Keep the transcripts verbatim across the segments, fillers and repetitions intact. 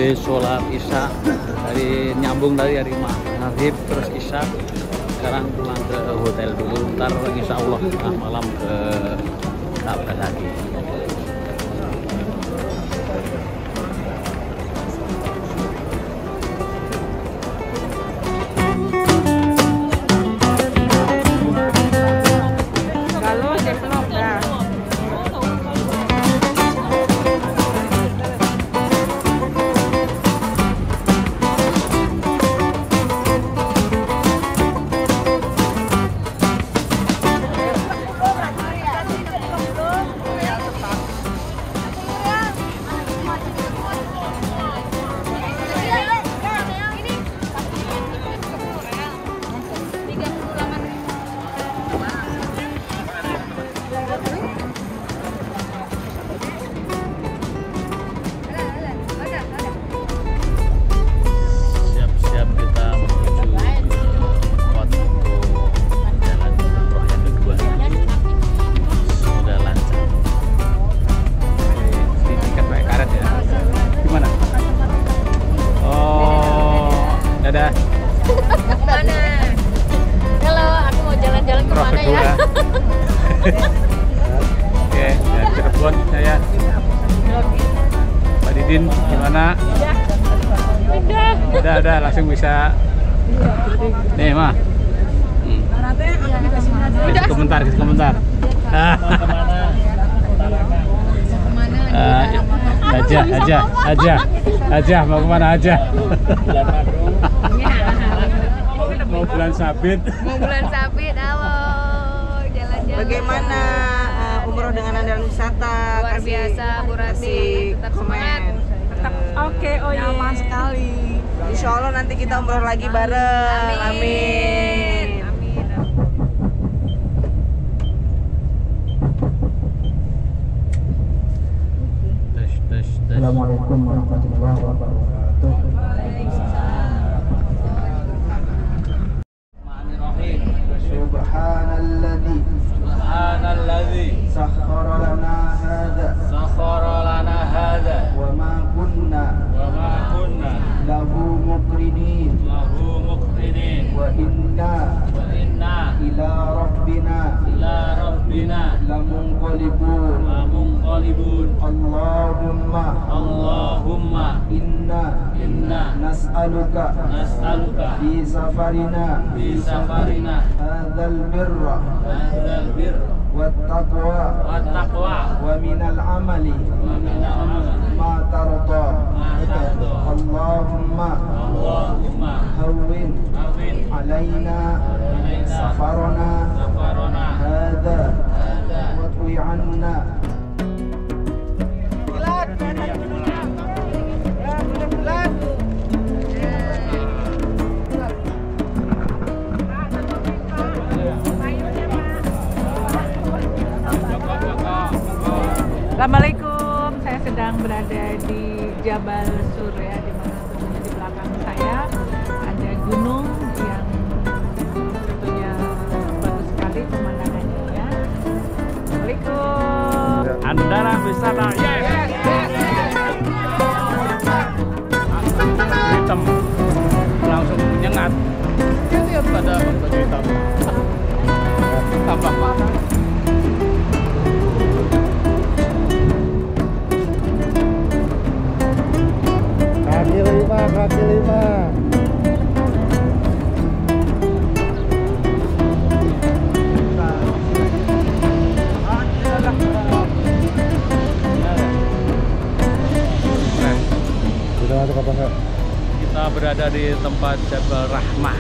habis sholat isya, dari nyambung dari hari maghrib terus isya, sekarang pulang ke hotel dulu, ntar insya Allah tengah malam ke Ka'bah lagi. Oke, dari Cirebon saya. Pak Didin gimana? Udah. Udah, udah langsung bisa. Nih, Mah. Hmm. Udah. Komentar, komentar. Uh, aja, aja, aja, aja, mau kemana aja? Mau bulan sabit. Mau bulan sabit, halo. Bagaimana uh, umroh dengan andalan wisata? Luar kasih, biasa, Bu Rati. Tetap semangat. Tetap uh, oke, okay, oh nyaman iya. sekali. Insya Allah nanti kita umroh lagi bareng. Amin. Amin. Amin. Assalamualaikum warahmatullahi wabarakatuh. Subhanalladzi Subhanalladzi sakhkhara lana hadza sakhkhara lana hadza wa ma kunna wa ma kunna lahu muqrinin lahu muqrinin wa inna wa inna ila rabbina ila rabbina lamunqalibun lamunqalibun. Allahumma Allahumma inna inna nas'aluka nas'aluka fi safarina fi safarina hadzal birra hadzal birra wat taqwa wat taqwa wa minal amali wa minal amali ma tarda. ma tarda. Allahumma Allahumma hawwin hawwin alaina alaina safarana safarana hadza hadza wa twi anna. Assalamualaikum, saya sedang berada di Jabal Sur ya, di mana tentunya di belakang saya ada gunung yang tentunya bagus sekali pemandangannya ya. Assalamualaikum. Andalan wisata. Yes. Hitam langsung nyengat. Lihat pada baju hitam. Tampak mana? Kaki lima, kaki lima. Kita berada di tempat Jabal Rahmah.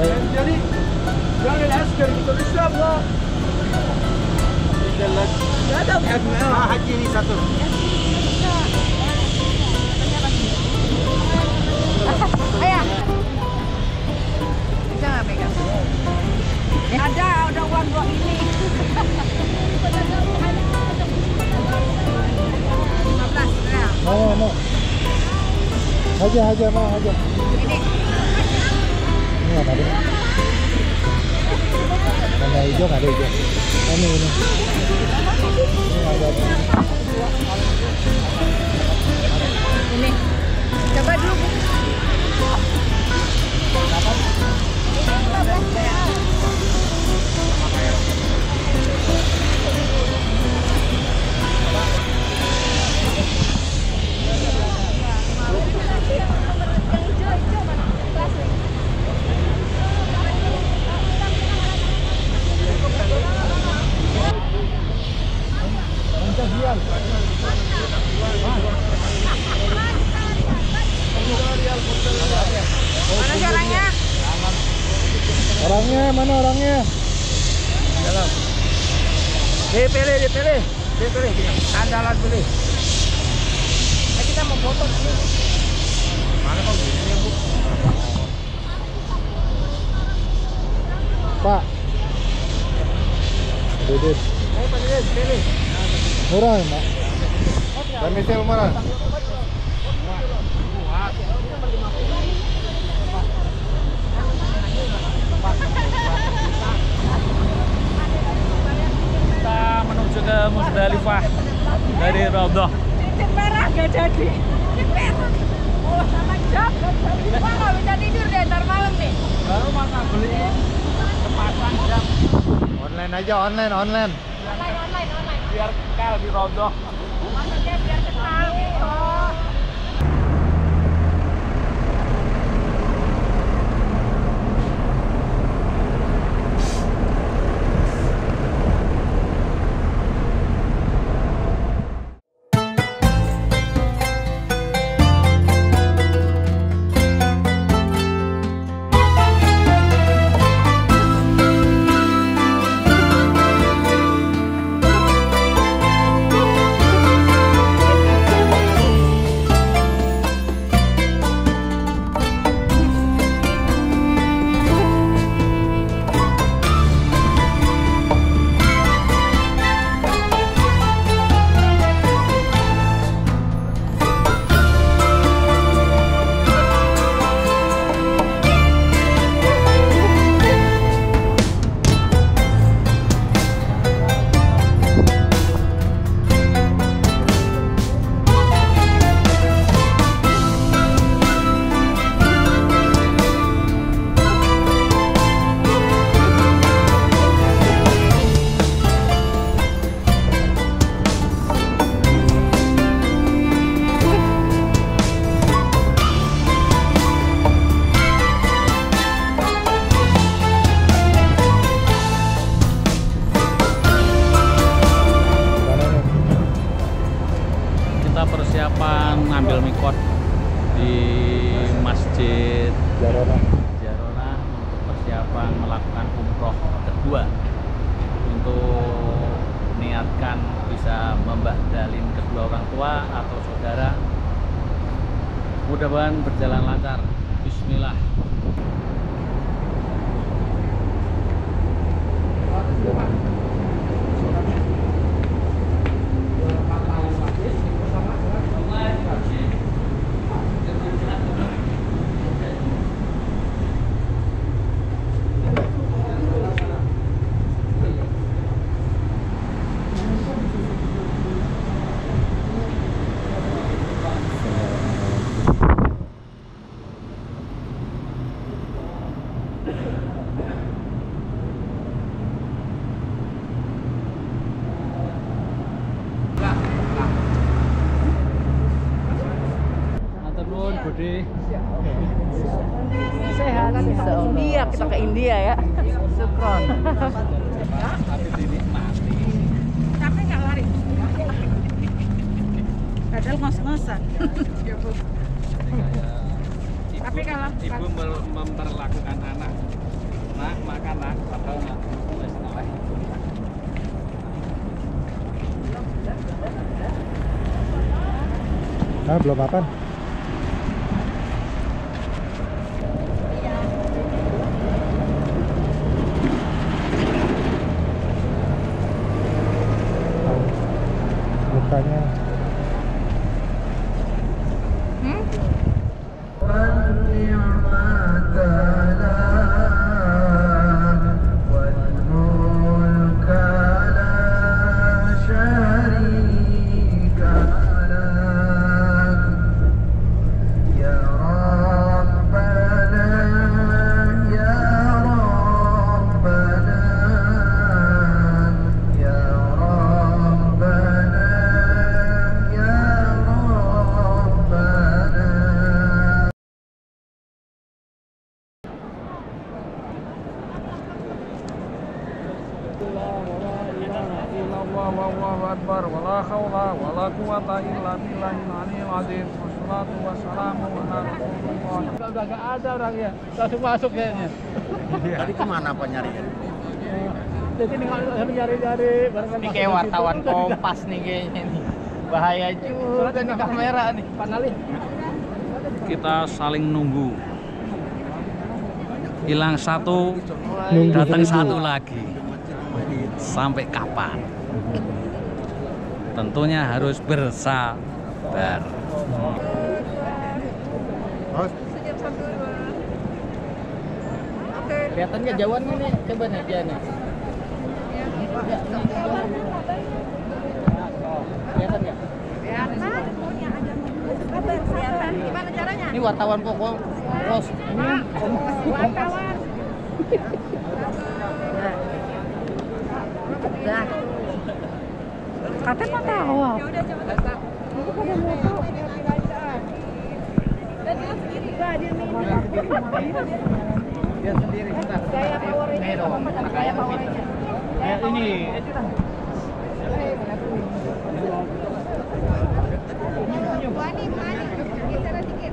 Jadi jangan askar kita Islam lah. Ya ada haji ini satu. Ayah. Bisa nggak pegang? Ada, ada uang dua ini. lima belas real. Mau, mau. Aja, aja, mau, aja. Ini. Ini apa ada? Warna hijau nggak ada hijau. Ini, ini. Ini ada. Ini. Coba dulu. lima belas real. Mana sih orangnya? Orangnya mana orangnya? Dalam. Dipilih, dipilih, dipilih. Andalan pilih. Nah, kita mau foto ini. Mana kok gini Bu? Pak. Dudut. Ayo Pak Didin, pilih. Murah ya, Pak? Dan misal mana? Kita menuju ke Musdalifah dari Raudhah. Cincin merah gak jadi. Cincin merah. Oh, sama jam gak jadi. Wah, gak bisa tidur deh ntar malam nih. Baru masa beliin sepasang jam. Online aja, online, online. Online, online, online. Biar kekal di Raudhah. Maksudnya biar kenal gitu. Persiapan ngambil mikot di Masjid Jarona. Jarona untuk persiapan melakukan umroh kedua untuk niatkan bisa membadalin kedua orang tua atau saudara. Mudah-mudahan berjalan lancar. Bismillah. Budi. Sehat. India, kita ke India ya. Sukron. Tapi dinikmati. Capek nggak lari? Padahal ngos-ngosan. Tapi kalau ibu memperlakukan anak Ah, belum makan. Mukanya. Hmm? Wallahu akbar wala haula wala quwata illa billahil aliyil azim. Wassalatu wassalamu ala Rasulillah. Udah enggak ada orangnya. Langsung masuk kayaknya. Tadi kemana Pak nyari? Jadi nih nyari-nyari barengan. Ini kayak wartawan Kompas nih kayaknya nih. Bahaya juga nih kamera nih. Pak Nali. Kita saling nunggu. Hilang satu, Nunggu datang seribu. satu lagi. Sampai kapan? Tentunya harus bersabar. Kelihatannya jauhan nih, coba nih dia nih. Kelihatan nggak? Gimana caranya? Ini wartawan kok, kok. Ros. Wartawan. Dah. Katanya mau tahu. Ya udah coba. Itu pada mau tahu. Dan dia sendiri. Enggak, dia Dia sendiri kita. Gaya Power Ranger. Eh, dong, anak kaya Power ini. Ranger. Eh, ini. Wani, Wani. Geseran dikit.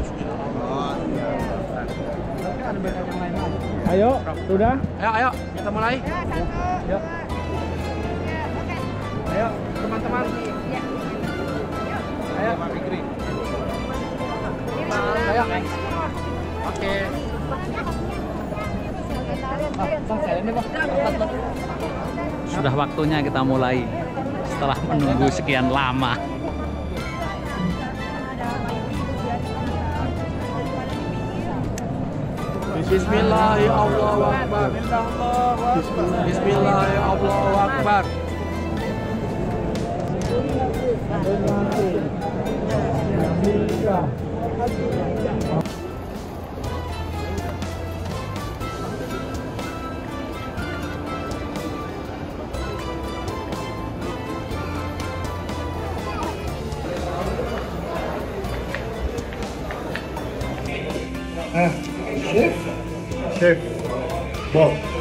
Ayo, sudah? Ayo, ayo, kita mulai. Ya, satu. Yuk. Ya, oke. Ayo, teman-teman. Ya. Ayo. Ayo. Oke. Bang, saya ini bang. Sudah waktunya kita mulai setelah menunggu sekian lama. Bismillahirrahmanirrahim. Bismillahirrahmanirrahim. Ah, chef. Chef. Bom.